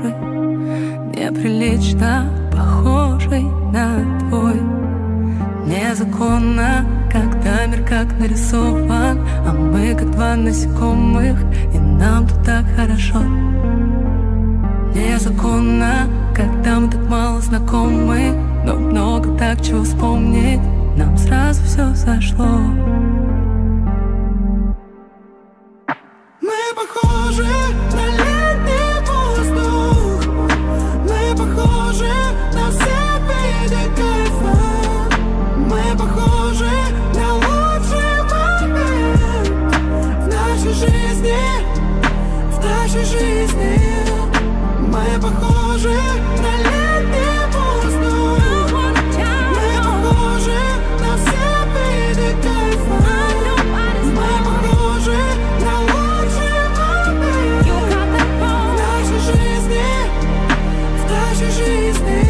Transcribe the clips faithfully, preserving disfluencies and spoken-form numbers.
похожий, неприлично похожий на твой. Незаконно, когда мир как нарисован, а мы как два насекомых, и нам тут так хорошо. Незаконно, когда мы так мало знакомы, но много так чего вспомнить, нам сразу все зашло. Мы похожи на летний воздух, мы похожи на все виды кайфа, мы похожи на лучший момент в нашей жизни, в нашей жизни. Мы похожи на летний воздух, мы похожи на все виды кайфа, мы похожи на лучший момент в нашей жизни, в нашей жизни.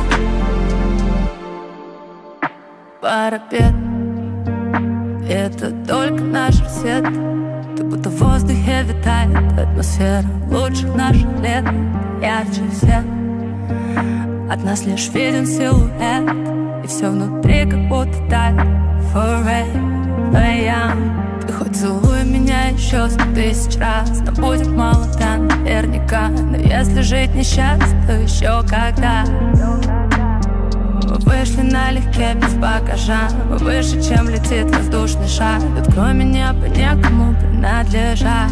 Парапет — это только наш рассвет. Ты будто в воздухе витает атмосфера лучших наших лет. Ярче всех от нас лишь виден силуэт, и все внутри как будто тает. Forever young. Ты хоть целуй меня еще сто тысяч раз, но будет мало, да, наверняка. Но если жить несчастье, то еще когда. Мы вышли налегке, без багажа, мы выше, чем летит воздушный шар. Тут кроме неба некому принадлежать.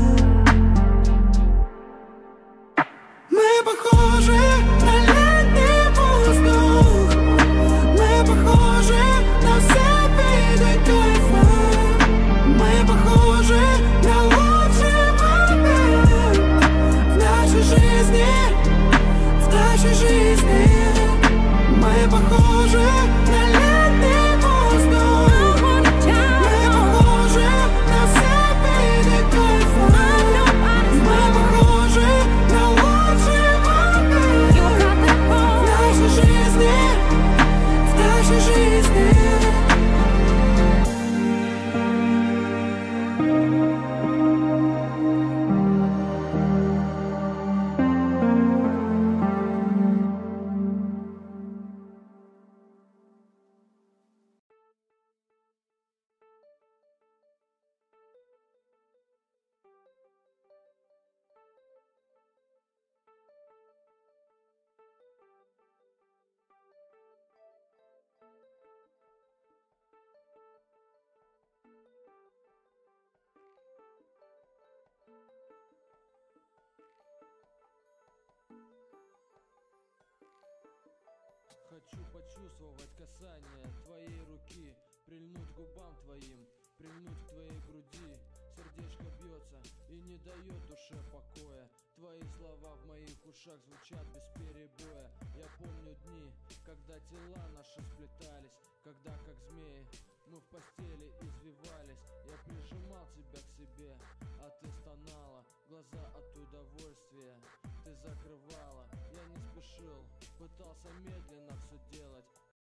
Мы похожи на летний воздух, мы похожи на все виды кайфа, мы похожи на лучший момент в нашей жизни, в нашей жизни. Мы похожи на летний воздух, мы похожи на все виды кайфа, мы похожи на лучший момент в нашей жизни, в нашей жизни. Хочу почувствовать касание твоей руки, прильнуть к губам твоим, прильнуть к твоей груди. Сердечко бьется и не дает душе покоя. Твои слова в моих ушах звучат без перебоя. Я помню дни, когда тела наши сплетались, когда как змеи мы в постели извивались. Я прижимал тебя к себе, а ты стонала, глаза от удовольствия ты закрывала. Я не спешил, пытался медленно все делать,